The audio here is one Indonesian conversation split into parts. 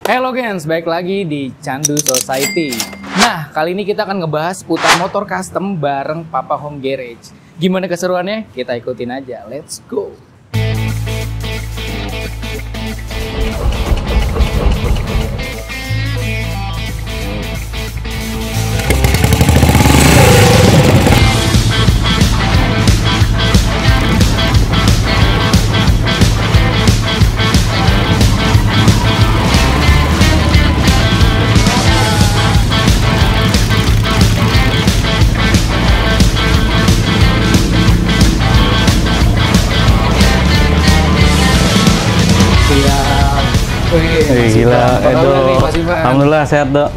Halo gens, balik lagi di Candu Society. Nah, kali ini kita akan ngebahas putar motor custom bareng Papa Home Garage. Gimana keseruannya? Kita ikutin aja, let's go! Gila, Edo. Alhamdulillah sehat, Dok.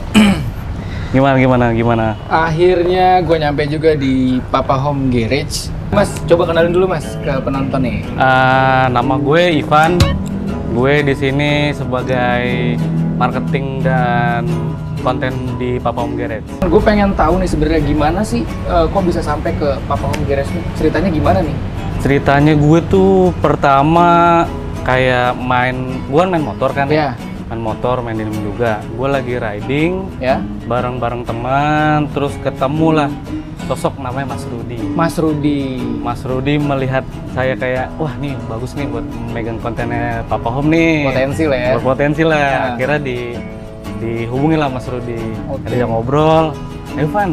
Gimana? Akhirnya gue nyampe juga di Papa Home Garage. Mas, coba kenalin dulu Mas ke penonton nih. Nama gue Ivan. Gue di sini sebagai marketing dan konten di Papa Home Garage. Gue pengen tahu nih sebenarnya gimana sih kok bisa sampai ke Papa Home Garage nih? Ceritanya gimana nih? Ceritanya gue tuh pertama kayak gue main motor kan ya? Main motor, main film juga. Gue lagi riding ya, bareng teman, terus ketemulah sosok namanya Mas Rudi. Mas Rudi melihat saya kayak, wah nih bagus nih buat megang kontennya Papa Home nih. Potensi lah ya. Berpotensi lah. Ya. Akhirnya dihubungi lah Mas Rudi. Okay. Dia ngobrol, Evan,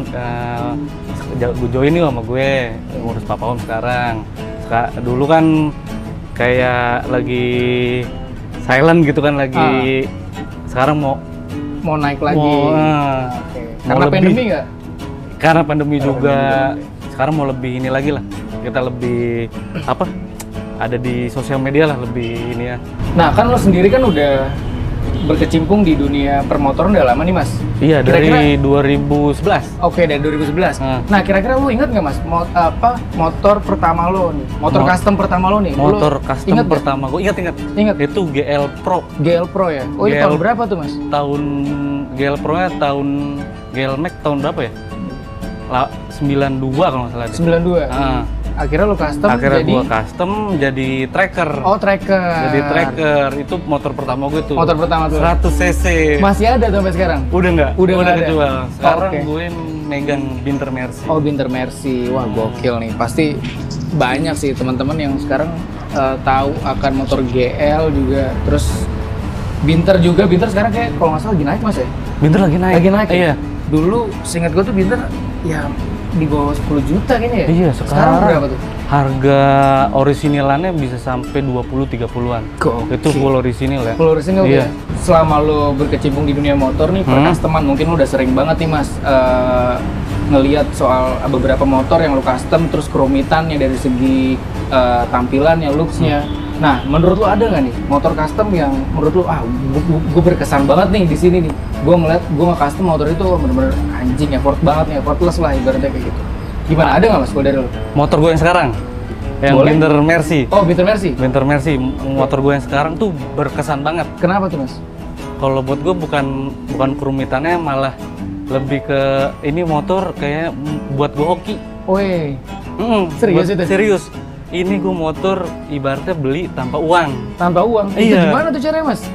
gue join nih sama gue ngurus Papa Home sekarang. Dulu kan kayak lagi silent gitu kan, lagi sekarang mau naik lagi. Okay. Karena pandemi nggak? Karena pandemi juga. Sekarang mau lebih ini lagi lah. Kita lebih ada di sosial media lah lebih ini ya. Nah kan lo sendiri kan udah berkecimpung di dunia permotoran udah lama nih Mas? Iya, dari 2011. Oke, dari 2011. Nah, kira-kira lu ingat nggak Mas, motor pertama lo nih? Custom pertama lo nih? Motor custom pertama gue ingat. Itu GL Pro. GL Pro ya? Oh, itu tahun berapa tuh Mas? GL Pro-nya GL Max tahun berapa ya? 92 kalau nggak salah deh. 92? Akhirnya lo custom gua custom jadi tracker. Oh, tracker. Jadi tracker. Itu motor pertama gue tuh. Motor pertama tuh. 100 cc. Masih ada tuh sampai sekarang? Udah nggak? Udah kejual. Sekarang gue megang Binter Mercy. Oh, Binter Mercy. Wah, gokil nih. Pasti banyak sih teman-teman yang sekarang tahu akan motor GL juga. Terus Binter juga. Binter sekarang kayak kalau nggak salah lagi naik Mas ya? Binter lagi naik. Iya. Dulu seingat gue tuh Binter ya di bawah 10 juta kayaknya ya? Iya, sekarang berapa tuh? Harga originalannya bisa sampai 20-30-an. Itu full original ya? Full original ya? Selama lo berkecimpung di dunia motor nih, per-customan mungkin lo udah sering banget nih Mas ngelihat soal beberapa motor yang lo custom, terus kerumitannya dari segi tampilannya, looks-nya. Nah, menurut lo ada nggak nih motor custom yang menurut lo, gue berkesan banget nih di sini nih. Gue ngeliat, gue nge-custom motor itu bener-bener anjing, effort banget nih, effortless lah ibaratnya kayak gitu. Gimana, ada nggak Mas kalau dari lo? Motor gue yang sekarang? Yang Binter Mercy. Oh, Binter Mercy? Binter Mercy, motor gue yang sekarang tuh berkesan banget. Kenapa tuh Mas? Kalau buat gue bukan kerumitannya, malah lebih ke ini motor kayak buat gue hoki. Wih, serius itu? Serius. Ini gue motor ibaratnya beli tanpa uang. Tanpa uang? Iya. Itu gimana tuh caranya Mas?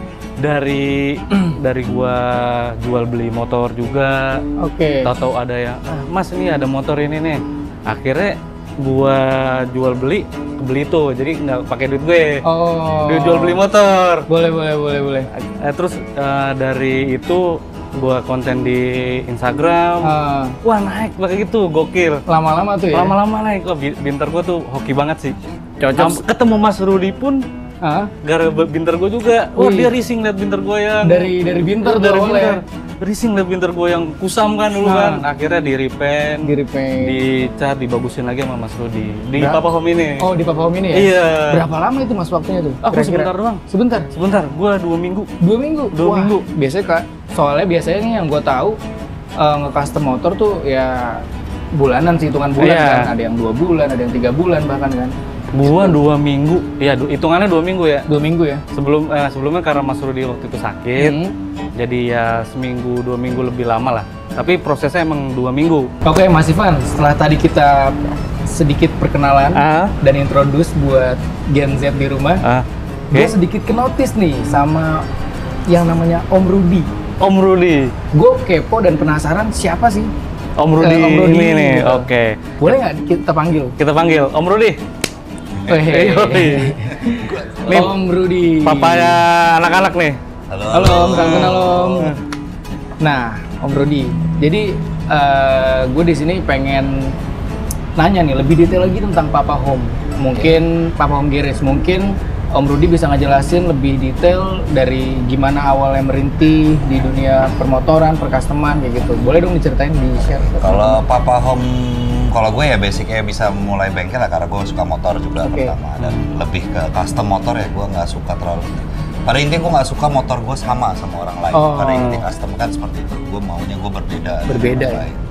Dari gua jual beli motor juga. Oke. Tahu-tahu ada yang, Mas ini ada motor ini nih. Akhirnya gua jual beli tuh, jadi nggak pakai duit gue. Oh. Duit jual beli motor. Boleh. Terus dari itu gua konten di Instagram. Wah, naik pakai gitu, gokil. Lama-lama tuh ya? Lama-lama naik. Kok Binter gua tuh hoki banget sih. Cocok. Ketemu Mas Rudi pun gara Binter gue juga. Wah, dia racing liat Binter gue yang dari Binter tuh awalnya. Racing liat Binter gue yang kusam kan dulu kan. Akhirnya di-repaint, dicat, dibagusin lagi sama Mas Rudi di Papa Home ini. Oh, di Papa Home ini ya? Iya. Berapa lama itu Mas waktunya tuh? Aku sebentar doang. Sebentar, gua 2 minggu. 2 minggu? 2 minggu. Biasanya nih yang gue tahu nge-custom motor tuh ya bulanan sih, hitungan bulan kan. Ada yang 2 bulan, ada yang 3 bulan bahkan kan. Gua 2 minggu, ya hitungannya 2 minggu ya. 2 minggu ya? Sebelumnya karena Mas Rudi waktu itu sakit, jadi ya seminggu 2 minggu lebih lama lah. Tapi prosesnya emang 2 minggu. Oke Mas Ivan, setelah tadi kita sedikit perkenalan dan introduce buat Gen Z di rumah, gue sedikit kenotis nih sama yang namanya Om Rudi. Om Rudi. Gue kepo dan penasaran siapa sih Om Rudi, Om Rudi ini nih. gitu. Oke. Boleh nggak kita panggil? Kita panggil Om Rudi. Nih, Om Rudi. papanya anak-anak nih. Halo Om, salam kenal Om. Nah, Om Rudi. Jadi gue di sini pengen nanya nih lebih detail lagi tentang Papa Home. Mungkin Papa Home Garage, mungkin Om Rudi bisa ngejelasin lebih detail dari gimana awalnya merintih di dunia permotoran, percustoman kayak gitu. Boleh dong diceritain, di-share? Kalau Papa Home, kalau gue ya basicnya bisa mulai bengkel lah karena gue suka motor juga pertama dan lebih ke custom motor ya, gue nggak suka terlalu. Pada intinya gue nggak suka motor gue sama orang lain. Pada intinya custom kan seperti itu. Gue maunya gue berbeda. Berbeda ya? Lain.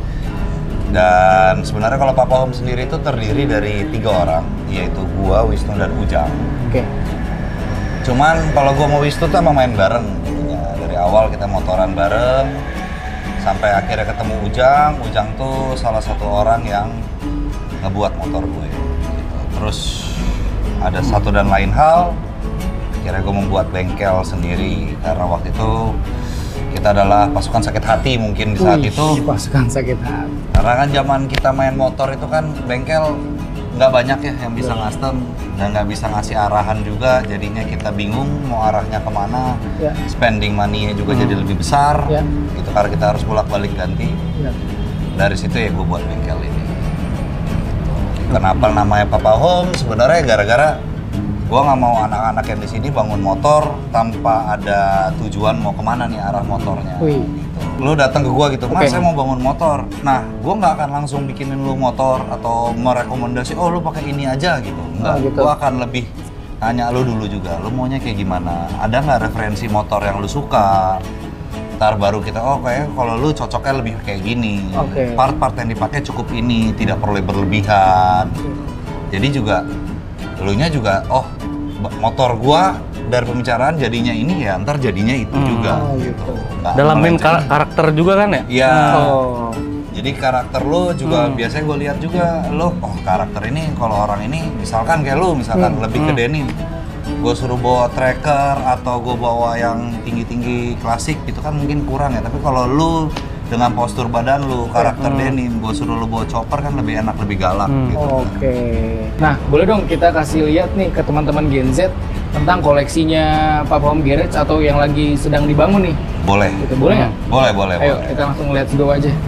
Dan sebenarnya kalau Papa Home sendiri itu terdiri dari 3 orang, yaitu gue, Wisnu dan Ujang. Oke. Cuman kalau gue mau Wisnu tuh emang main bareng gitu ya. Dari awal kita motoran bareng sampai akhirnya ketemu Ujang. Ujang tuh salah satu orang yang ngebuat motor gue gitu. Terus ada satu dan lain hal, akhirnya gue membuat bengkel sendiri karena waktu itu kita adalah pasukan sakit hati mungkin di saat itu. Pasukan sakit hati. Karena kan zaman kita main motor itu kan bengkel nggak banyak ya yang bisa custom dan nggak bisa ngasih arahan juga, jadinya kita bingung mau arahnya kemana. Spending money-nya juga jadi lebih besar gitu karena kita harus bolak-balik ganti. Dari situ ya gue buat bengkel ini. Kenapa namanya Papa Home? Sebenarnya gara-gara gue nggak mau anak-anak yang di sini bangun motor tanpa ada tujuan mau kemana nih arah motornya. Gitu. Lu datang ke gue gitu, Mas saya mau bangun motor. Nah, gue nggak akan langsung bikinin lu motor atau merekomendasi, oh lu pakai ini aja gitu. Enggak, gitu. gue akan lebih nanya lu dulu juga, lu maunya kayak gimana? Ada nggak referensi motor yang lu suka? Ntar baru kita, oh kayak kalau lu cocoknya lebih kayak gini. Part-part yang dipakai cukup ini, tidak perlu berlebihan. Jadi juga elunya juga, oh motor gua dari pembicaraan jadinya ini ya, ntar jadinya itu juga gitu. Dalamin karakter juga kan ya? Iya. Jadi karakter lo juga biasanya gue lihat juga, lo karakter ini kalau orang ini misalkan kayak lo misalkan lebih ke denim, gue suruh bawa tracker atau gue bawa yang tinggi-tinggi klasik gitu kan mungkin kurang ya. Tapi kalau lo dengan postur badan lu, karakter denim, gue suruh lu bawa chopper kan lebih enak, lebih galak gitu. Nah, boleh dong kita kasih lihat nih ke teman-teman Gen Z tentang koleksinya Papa Home Garage atau yang lagi sedang dibangun nih. Boleh. Gitu, boleh nggak? Boleh. Ayo, kita langsung lihat dulu aja.